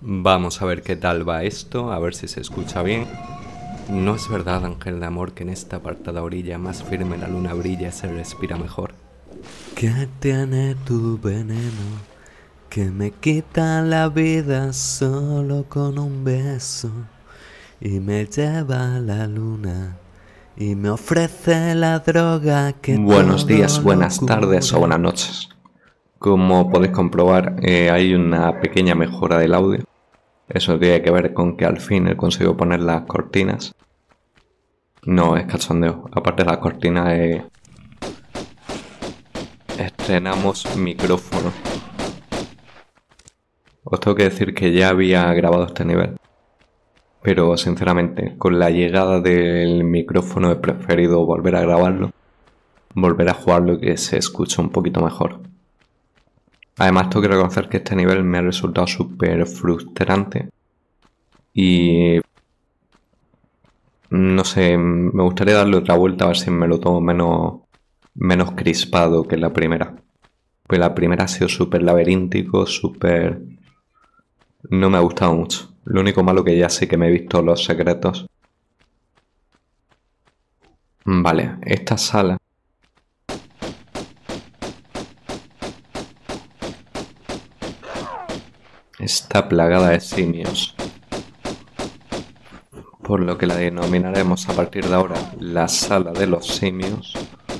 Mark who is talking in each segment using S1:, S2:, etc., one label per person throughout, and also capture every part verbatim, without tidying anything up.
S1: Vamos a ver qué tal va esto, a ver si se escucha bien. No es verdad, ángel de amor, que en esta apartada orilla más firme la luna brilla y se respira mejor. ¿Qué tiene tu veneno que me quita la vida solo con un beso? Y me lleva a la luna y me ofrece la droga que Buenos días, buenas tardes o buenas noches. Como podéis comprobar, eh, hay una pequeña mejora del audio. Eso tiene que ver con que al fin he conseguido poner las cortinas. No, es cachondeo. Aparte de las cortinas, eh, estrenamos micrófono. Os tengo que decir que ya había grabado este nivel. Pero sinceramente, con la llegada del micrófono he preferido volver a grabarlo. Volver a jugarlo y que se escuche un poquito mejor. Además tengo que reconocer que este nivel me ha resultado súper frustrante. Y no sé, me gustaría darle otra vuelta a ver si me lo tomo menos, menos crispado que la primera. Pues la primera ha sido súper laberíntico, súper... No me ha gustado mucho. Lo único malo que ya sé que me he visto los secretos. Vale, esta sala... está plagada de simios. Por lo que la denominaremos a partir de ahora la sala de los simios.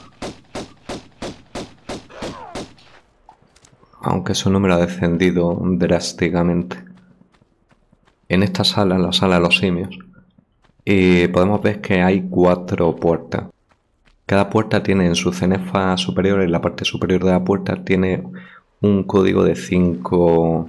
S1: Aunque su número ha descendido drásticamente. En esta sala, la sala de los simios, eh, podemos ver que hay cuatro puertas. Cada puerta tiene en su cenefa superior, en la parte superior de la puerta, tiene un código de cinco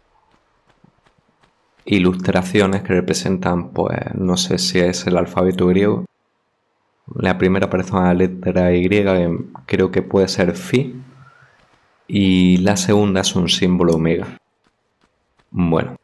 S1: ilustraciones que representan, pues, no sé si es el alfabeto griego. La primera aparece una letra Y, que creo que puede ser Phi, y la segunda es un símbolo omega. Bueno.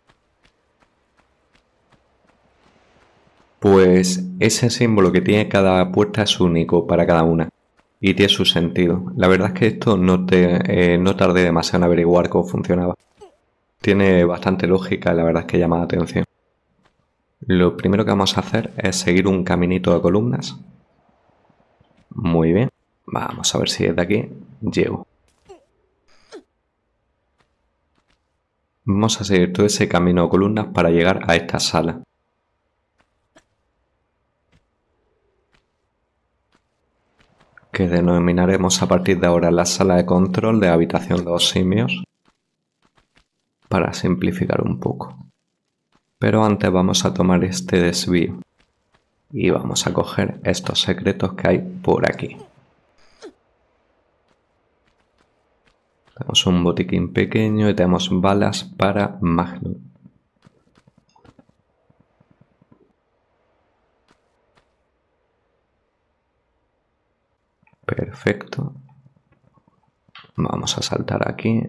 S1: Pues ese símbolo que tiene cada puerta es único para cada una y tiene su sentido. La verdad es que esto no, te, eh, no tardé demasiado en averiguar cómo funcionaba. Tiene bastante lógica y la verdad es que llama la atención. Lo primero que vamos a hacer es seguir un caminito de columnas. Muy bien. Vamos a ver si desde aquí llego. Vamos a seguir todo ese camino de columnas para llegar a esta sala. Que denominaremos a partir de ahora la sala de control de habitación de los simios, para simplificar un poco. Pero antes vamos a tomar este desvío y vamos a coger estos secretos que hay por aquí. Tenemos un botiquín pequeño y tenemos balas para Magnum. Perfecto. Vamos a saltar aquí.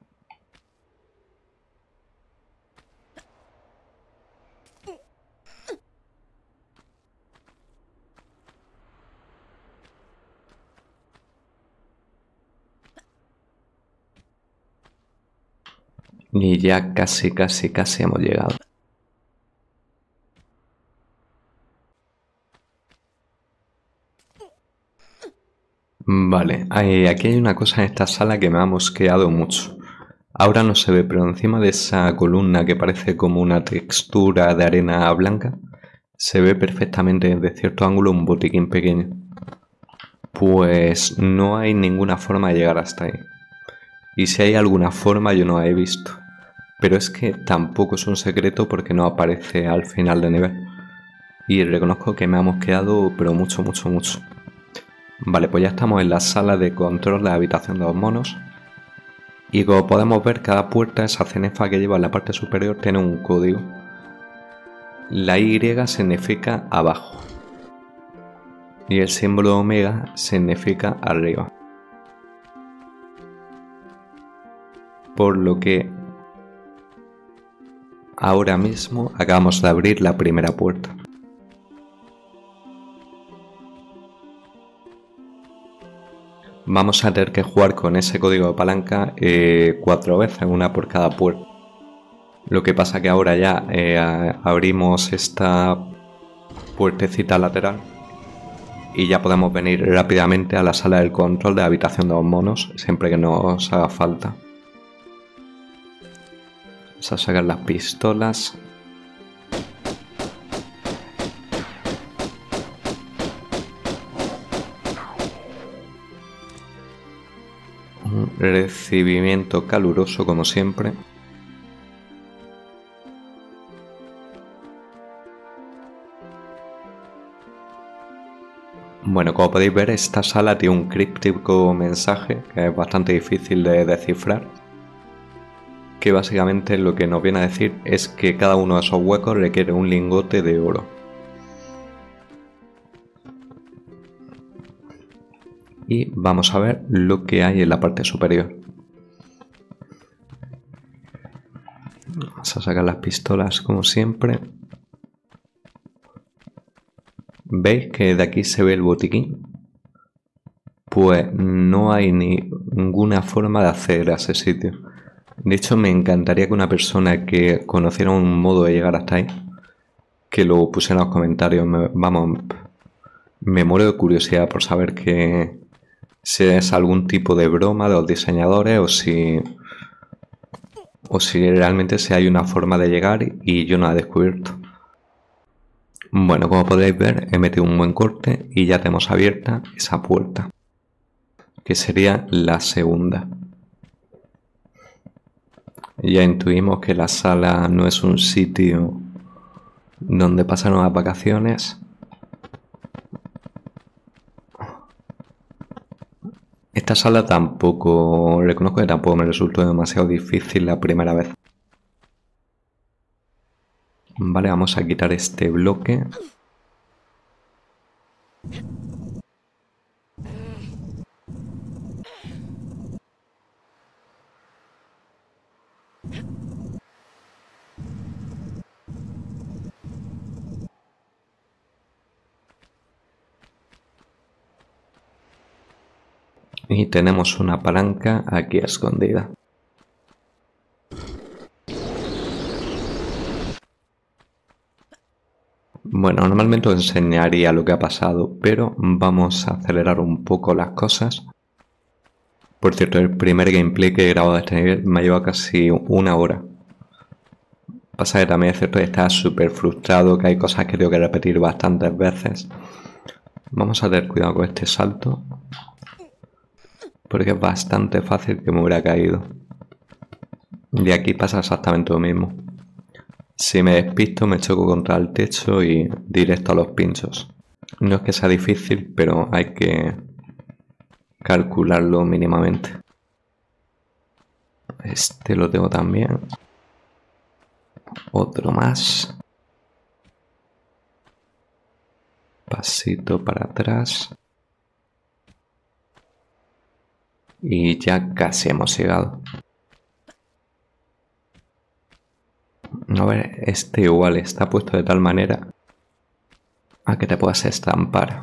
S1: Y ya casi, casi, casi hemos llegado. Vale, aquí hay una cosa en esta sala que me ha mosqueado mucho. Ahora no se ve, pero encima de esa columna que parece como una textura de arena blanca, se ve perfectamente desde cierto ángulo un botiquín pequeño. Pues no hay ninguna forma de llegar hasta ahí. Y si hay alguna forma yo no la he visto. Pero es que tampoco es un secreto porque no aparece al final de nivel. Y reconozco que me ha mosqueado pero mucho, mucho, mucho. Vale, pues ya estamos en la sala de control de la habitación de los monos. Y como podemos ver, cada puerta, esa cenefa que lleva en la parte superior, tiene un código. La Y significa abajo. Y el símbolo omega significa arriba. Por lo que ahora mismo acabamos de abrir la primera puerta. Vamos a tener que jugar con ese código de palanca eh, cuatro veces, una por cada puerta. Lo que pasa que ahora ya eh, abrimos esta puertecita lateral y ya podemos venir rápidamente a la sala del control de la habitación de los monos, siempre que nos haga falta. Vamos a sacar las pistolas. Un recibimiento caluroso como siempre. Bueno, como podéis ver, esta sala tiene un críptico mensaje que es bastante difícil de descifrar, que básicamente lo que nos viene a decir es que cada uno de esos huecos requiere un lingote de oro. Y vamos a ver lo que hay en la parte superior. Vamos a sacar las pistolas como siempre. ¿Veis que de aquí se ve el botiquín? Pues no hay ni ninguna forma de acceder a ese sitio. De hecho, me encantaría que una persona que conociera un modo de llegar hasta ahí, que lo pusiera en los comentarios. Me, vamos, me muero de curiosidad por saber que si es algún tipo de broma de los diseñadores o si, o si realmente si hay una forma de llegar y yo no la he descubierto. Bueno, como podéis ver, he metido un buen corte y ya tenemos abierta esa puerta, que sería la segunda. Ya intuimos que la sala no es un sitio donde pasaron las vacaciones. Esta sala tampoco, reconozco que tampoco me resultó demasiado difícil la primera vez. Vale, vamos a quitar este bloque. Y tenemos una palanca aquí escondida. Bueno, normalmente os enseñaría lo que ha pasado, pero vamos a acelerar un poco las cosas. Por cierto, el primer gameplay que he grabado de este nivel me ha llevado casi una hora. Pasa que también es cierto que está súper frustrado, que hay cosas que tengo que repetir bastantes veces. Vamos a tener cuidado con este salto, porque es bastante fácil que me hubiera caído. Y aquí pasa exactamente lo mismo. Si me despisto me choco contra el techo y directo a los pinchos. No es que sea difícil, pero hay que calcularlo mínimamente. Este lo tengo también. Otro más. Pasito para atrás. Y ya casi hemos llegado. A ver, este igual está puesto de tal manera a que te puedas estampar.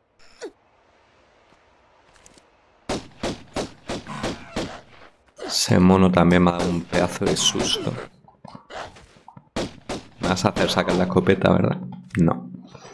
S1: Ese mono también me ha dado un pedazo de susto. ¿Me vas a hacer sacar la escopeta, verdad? No.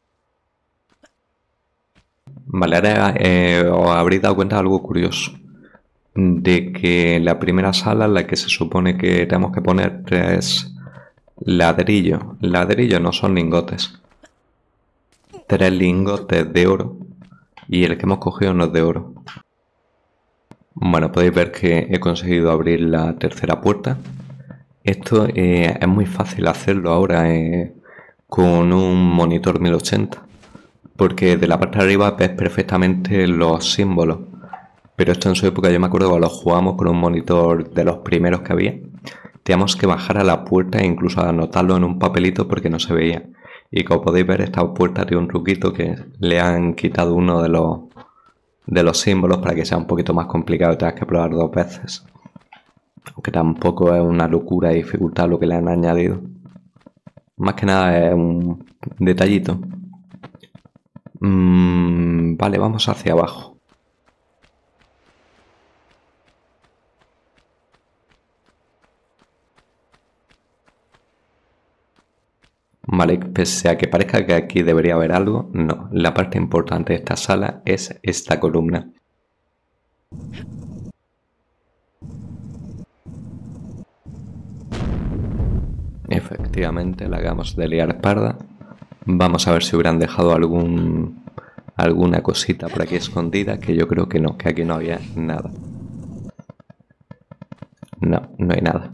S1: Vale, ahora eh, os habréis dado cuenta de algo curioso. De que la primera sala en la que se supone que tenemos que poner tres ladrillos. Ladrillos no son lingotes. Tres lingotes de oro. Y el que hemos cogido no es de oro. Bueno, podéis ver que he conseguido abrir la tercera puerta. Esto eh, es muy fácil hacerlo ahora eh, con un monitor mil ochenta. Porque de la parte de arriba ves perfectamente los símbolos. Pero esto en su época yo me acuerdo que lo jugamos con un monitor de los primeros que había. Teníamos que bajar a la puerta e incluso anotarlo en un papelito porque no se veía. Y como podéis ver, esta puerta tiene un truquito que le han quitado uno de los, de los símbolos para que sea un poquito más complicado y tengas que probar dos veces. Aunque tampoco es una locura y dificultad lo que le han añadido. Más que nada es un detallito. Mm, vale, vamos hacia abajo. Vale, pese a que parezca que aquí debería haber algo, no. La parte importante de esta sala es esta columna. Efectivamente, la acabamos de liar parda. Vamos a ver si hubieran dejado algún alguna cosita por aquí escondida, que yo creo que no, que aquí no había nada. No, no hay nada.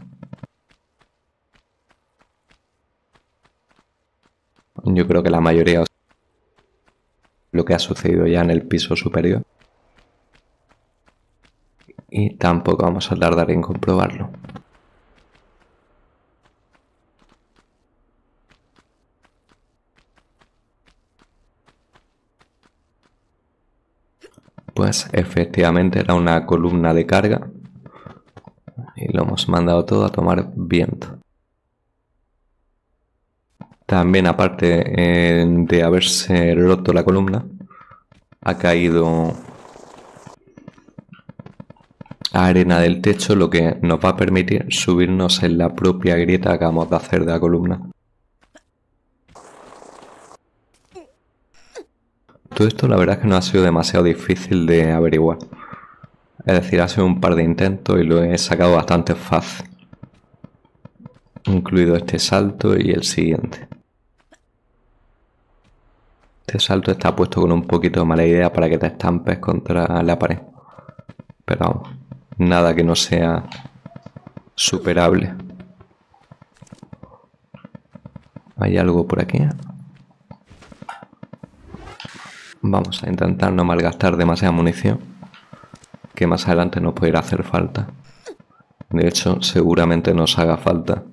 S1: Yo creo que la mayoría lo que ha sucedido ya en el piso superior. Y tampoco vamos a tardar en comprobarlo. Pues efectivamente era una columna de carga. Y lo hemos mandado todo a tomar viento. También, aparte eh, de haberse roto la columna, ha caído arena del techo, lo que nos va a permitir subirnos en la propia grieta que acabamos de hacer de la columna. Todo esto la verdad es que no ha sido demasiado difícil de averiguar. Es decir, ha sido un par de intentos y lo he sacado bastante fácil. Incluido este salto y el siguiente. Este salto está puesto con un poquito de mala idea para que te estampes contra la pared. Pero vamos, nada que no sea superable. ¿Hay algo por aquí? Vamos a intentar no malgastar demasiada munición, que más adelante nos puede ir a hacer falta. De hecho, seguramente nos haga falta.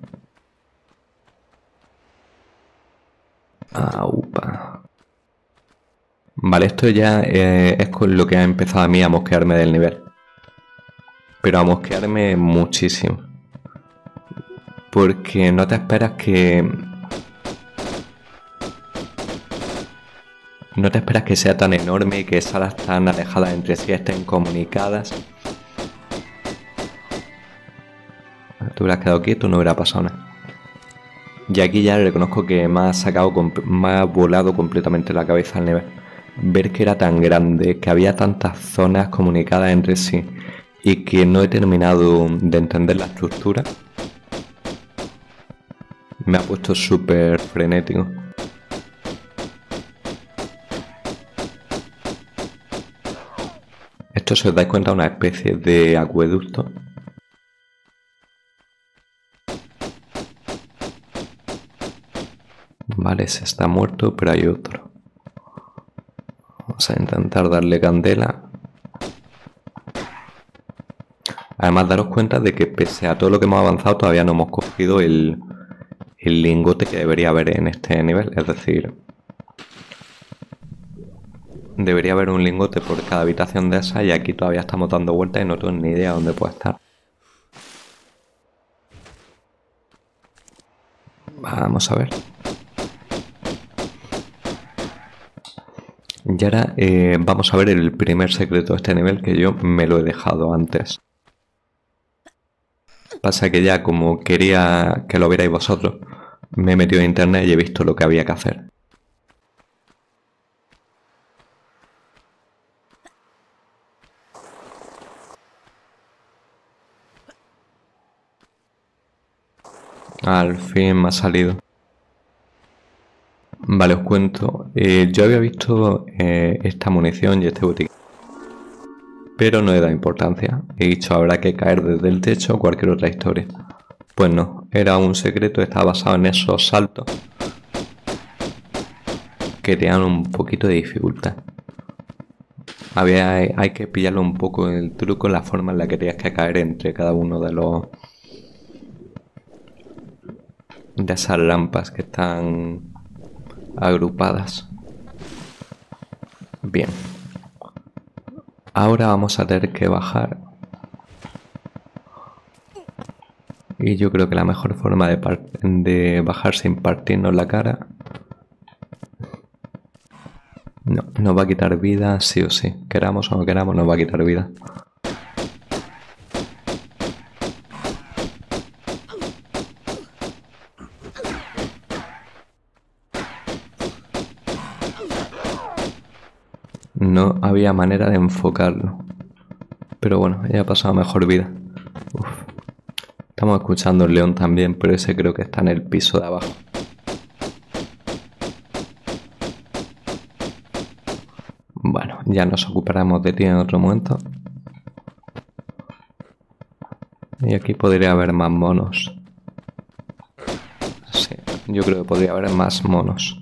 S1: Aupa. Vale, esto ya eh, es con lo que ha empezado a mí a mosquearme del nivel. Pero a mosquearme muchísimo. Porque no te esperas que... No te esperas que sea tan enorme y que salas tan alejadas entre sí estén comunicadas. Te hubieras quedado quieto, no hubiera pasado nada. Y aquí ya reconozco que me ha sacado, me ha volado completamente la cabeza al nivel. Ver que era tan grande, que había tantas zonas comunicadas entre sí y que no he terminado de entender la estructura, me ha puesto súper frenético. Esto, si os dais cuenta, es una especie de acueducto. Vale, ese está muerto, pero hay otro. Vamos a intentar darle candela. Además, daros cuenta de que pese a todo lo que hemos avanzado, todavía no hemos cogido el, el lingote que debería haber en este nivel. Es decir, debería haber un lingote por cada habitación de esa, y aquí todavía estamos dando vueltas y no tengo ni idea dónde puede estar. Vamos a ver. Y ahora eh, vamos a ver el primer secreto de este nivel, que yo me lo he dejado antes. Pasa que ya, como quería que lo vierais vosotros, me he metido en internet y he visto lo que había que hacer. Al fin me ha salido. Vale, os cuento. Eh, yo había visto eh, esta munición y este botiquín, pero no he dado importancia. He dicho, habrá que caer desde el techo o cualquier otra historia. Pues no, era un secreto, estaba basado en esos saltos que te dan un poquito de dificultad. Había, hay que pillarlo un poco el truco, la forma en la que tenías que caer entre cada uno de los... de esas rampas que están agrupadas. Bien. Ahora vamos a tener que bajar. Y yo creo que la mejor forma de, de bajar sin partirnos la cara... No, nos va a quitar vida sí o sí. Queramos o no queramos, nos va a quitar vida. no había manera de enfocarlo. Pero bueno, ya ha pasado mejor vida. Uf. Estamos escuchando el león también, pero ese creo que está en el piso de abajo. Bueno, ya nos ocuparemos de ti en otro momento. Y aquí podría haber más monos. Sí, yo creo que podría haber más monos.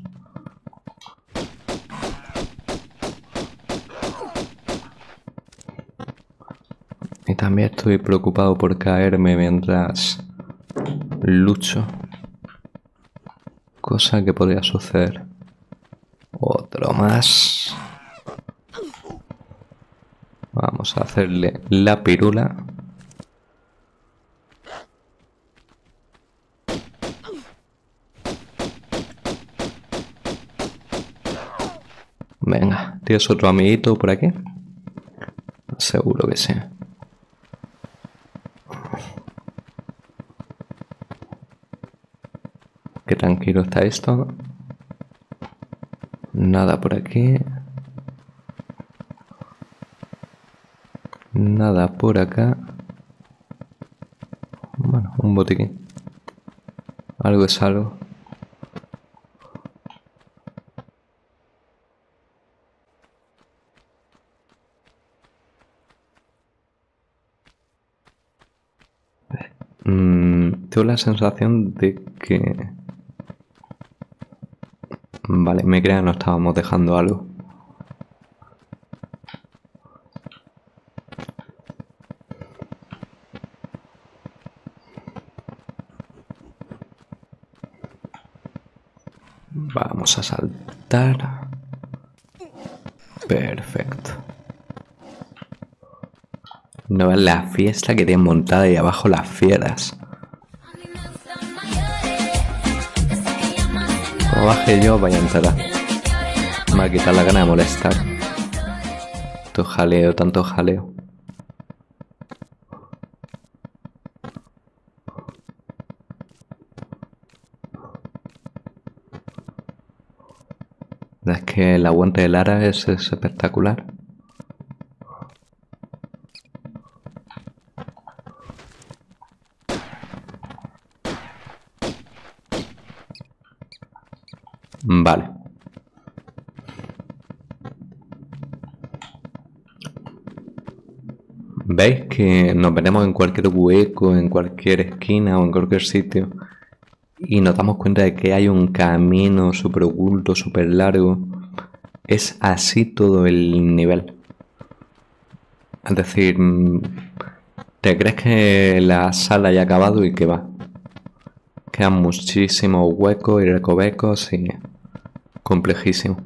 S1: Y también estoy preocupado por caerme mientras lucho. Cosa que podría suceder. Otro más. Vamos a hacerle la pirula. Venga, ¿tienes otro amiguito por aquí? Seguro que sí. Qué tranquilo está esto. Nada por aquí. Nada por acá. Bueno, un botiquín. Algo es algo. Mm, tengo la sensación de que... Vale, me crea que no estábamos dejando algo. Vamos a saltar. Perfecto. No ves la fiesta que tienen montada ahí abajo las fieras. Como baje yo, vaya a entrar. Me va a quitar la gana de molestar. Tanto jaleo, tanto jaleo. Es que el aguante de Lara es, es espectacular. Vale. ¿Veis que nos veremos en cualquier hueco, en cualquier esquina o en cualquier sitio? Y nos damos cuenta de que hay un camino súper oculto, súper largo. Es así todo el nivel. Es decir, te crees que la sala ya ha acabado y que va. Quedan muchísimos huecos y recovecos y complejísimo.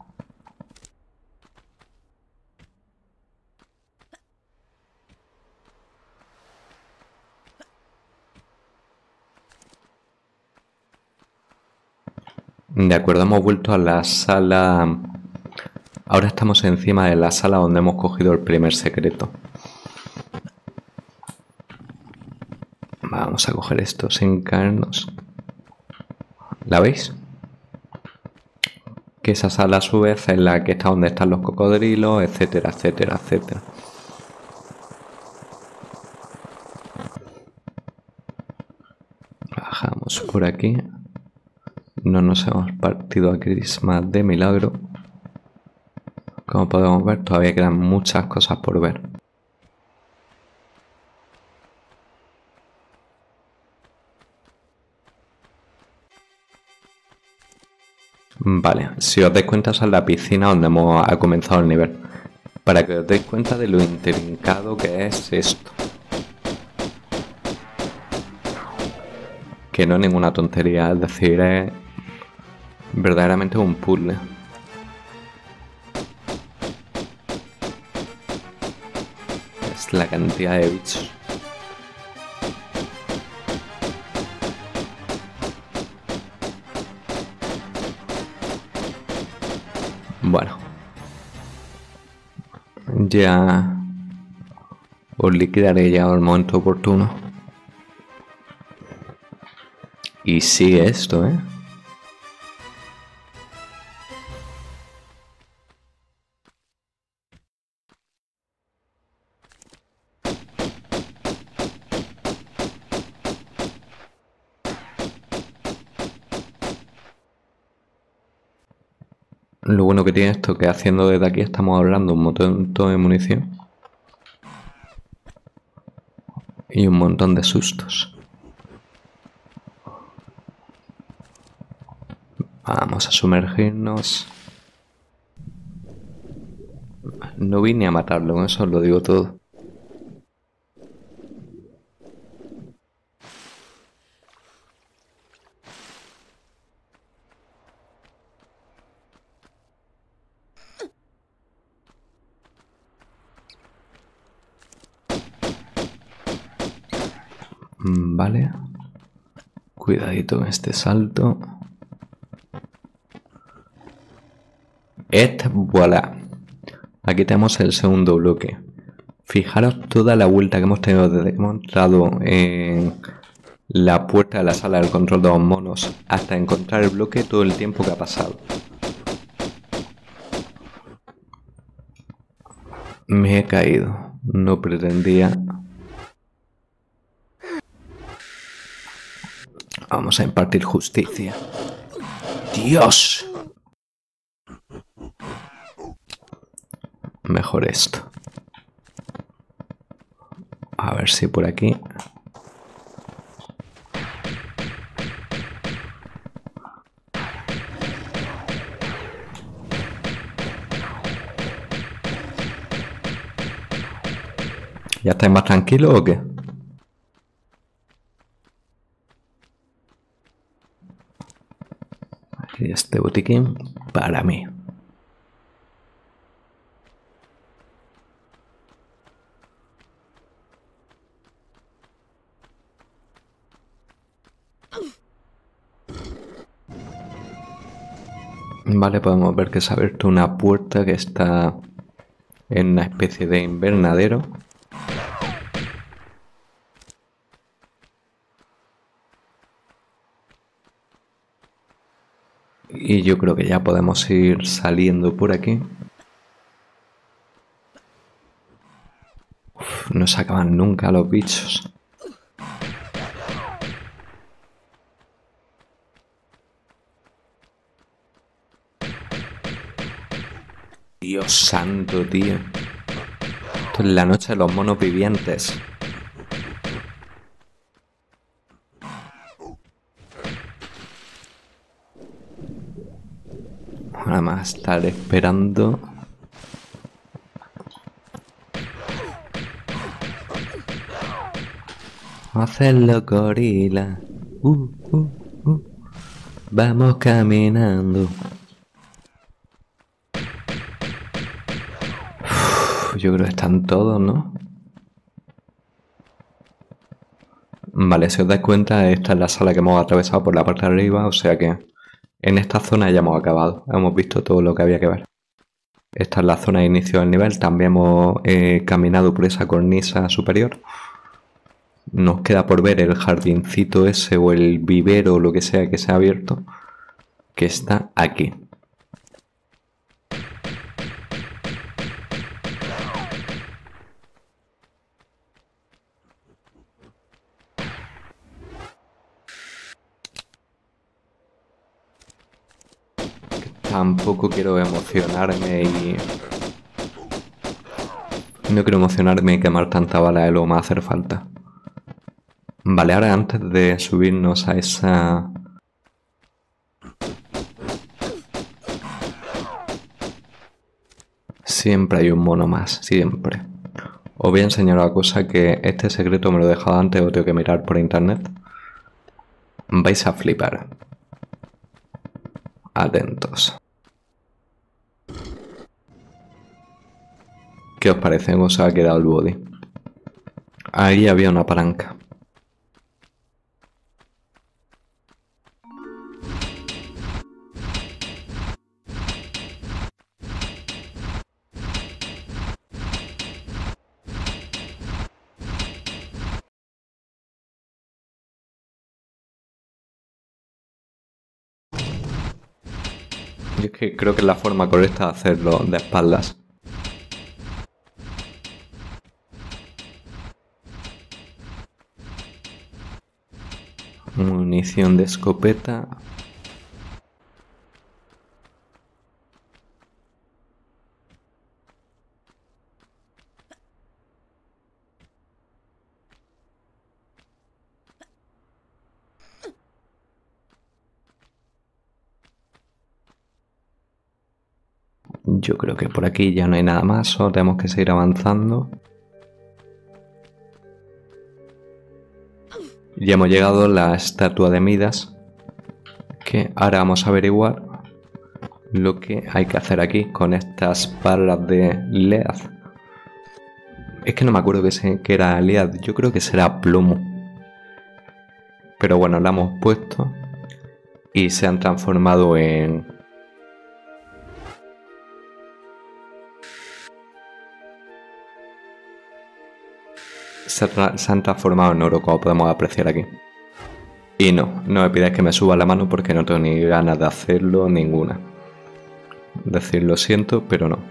S1: De acuerdo, hemos vuelto a la sala. Ahora estamos encima de la sala donde hemos cogido el primer secreto. Vamos a coger esto sin caernos. ¿La veis? Que esa sala a su vez es la que está donde están los cocodrilos, etcétera, etcétera, etcétera. Bajamos por aquí. No nos hemos partido a Christmas de milagro. Como podemos ver, todavía quedan muchas cosas por ver. Vale, si os dais cuenta, esa es la piscina donde hemos ha comenzado el nivel. Para que os deis cuenta de lo intrincado que es esto. Que no es ninguna tontería, es decir, es verdaderamente un puzzle. Es la cantidad de bichos. Bueno. Ya os liquidaré ya al momento oportuno. Y sigue esto, ¿eh? Lo bueno que tiene esto que haciendo desde aquí estamos ahorrando un montón de munición. Y un montón de sustos. Vamos a sumergirnos. No vine a matarlo, con eso os lo digo todo. Vale. Cuidadito con este salto. Et voilà. Aquí tenemos el segundo bloque. Fijaros toda la vuelta que hemos tenido desde que hemos entrado en la puerta de la sala del control de los monos hasta encontrar el bloque, todo el tiempo que ha pasado. Me he caído. No pretendía. Vamos a impartir justicia. ¡Dios! Mejor esto. A ver si por aquí. ¿Ya estáis más tranquilos o qué? Y este botiquín para mí. Vale, podemos ver que se ha abierto una puerta que está en una especie de invernadero. Y yo creo que ya podemos ir saliendo por aquí. Uf, no se acaban nunca los bichos. Dios santo, tío. Esto es la noche de los monos vivientes. Nada más estar esperando. Hacerlo, gorila. Uh, uh, uh. Vamos caminando. Uf, yo creo que están todos, ¿no? Vale, si os dais cuenta, esta es la sala que hemos atravesado por la parte de arriba, o sea que en esta zona ya hemos acabado. Hemos visto todo lo que había que ver. Esta es la zona de inicio del nivel. También hemos eh, caminado por esa cornisa superior. Nos queda por ver el jardincito ese o el vivero o lo que sea que se ha abierto, que está aquí. Tampoco quiero emocionarme y... No quiero emocionarme y quemar tanta bala de lo que me va a hacer falta. Vale, ahora antes de subirnos a esa... Siempre hay un mono más, siempre. Os voy a enseñar una cosa que este secreto me lo he dejado antes o tengo que mirar por internet. Vais a flipar. Atentos. ¿Qué os parece? ¿Cómo se ha quedado el body? Ahí había una palanca. Yo es que creo que es la forma correcta de hacerlo de espaldas. Munición de escopeta. Yo creo que por aquí ya no hay nada más, solo tenemos que seguir avanzando. Ya hemos llegado a la estatua de Midas, que ahora vamos a averiguar lo que hay que hacer aquí con estas palas de Lead. Es que no me acuerdo que, se, que era Lead, yo creo que será plomo. Pero bueno, la hemos puesto y se han transformado en... Se, se han transformado en oro, como podemos apreciar aquí. Y no, no me pidáis que me suba la mano porque no tengo ni ganas de hacerlo, ninguna. Decir lo siento, pero no.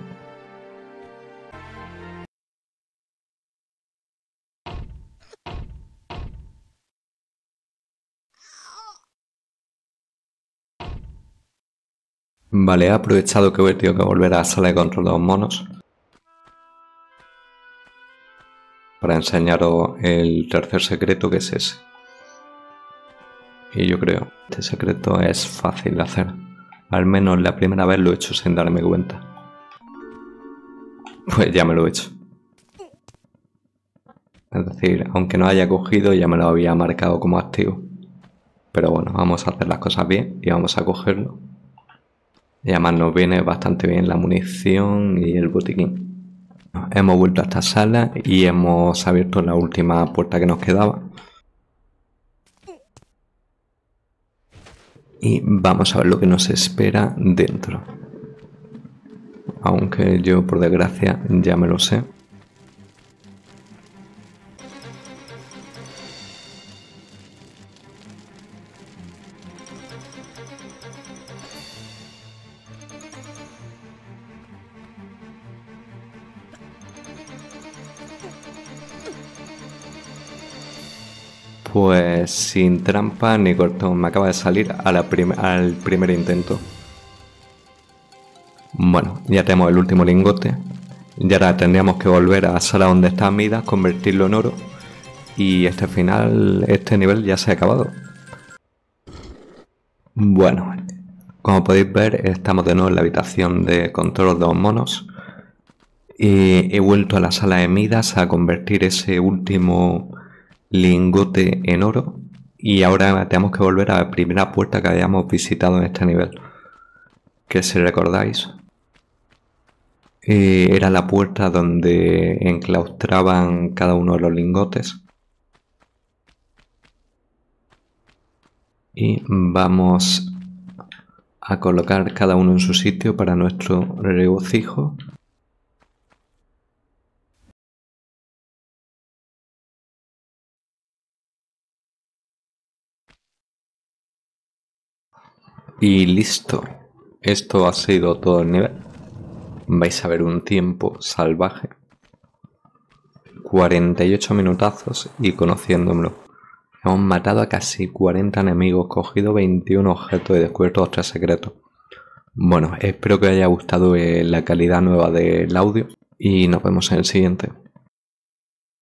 S1: Vale, he aprovechado que he tenido que volver a la sala de control de los monos para enseñaros el tercer secreto, que es ese. Y yo creo que este secreto es fácil de hacer. Al menos la primera vez lo he hecho sin darme cuenta. Pues ya me lo he hecho. Es decir, aunque no haya cogido, ya me lo había marcado como activo. Pero bueno, vamos a hacer las cosas bien y vamos a cogerlo. Y además nos viene bastante bien la munición y el botiquín. Hemos vuelto a esta sala y hemos abierto la última puerta que nos quedaba. Y vamos a ver lo que nos espera dentro. Aunque yo, por desgracia, ya me lo sé. Pues sin trampa ni cortón, me acaba de salir a la prim al primer intento. Bueno, ya tenemos el último lingote. Y ahora tendríamos que volver a la sala donde está Midas, convertirlo en oro. Y este final, este nivel ya se ha acabado. Bueno, como podéis ver, estamos de nuevo en la habitación de control de los monos. Y he vuelto a la sala de Midas a convertir ese último lingote en oro. Y ahora tenemos que volver a la primera puerta que habíamos visitado en este nivel. Que si recordáis, eh, era la puerta donde enclaustraban cada uno de los lingotes. Y vamos a colocar cada uno en su sitio para nuestro regocijo. Y listo. Esto ha sido todo el nivel. Vais a ver un tiempo salvaje. cuarenta y ocho minutazos y conociéndomelo. Hemos matado a casi cuarenta enemigos, cogido veintiún objetos y descubierto dos tres secretos. Bueno, espero que os haya gustado la calidad nueva del audio y nos vemos en el siguiente.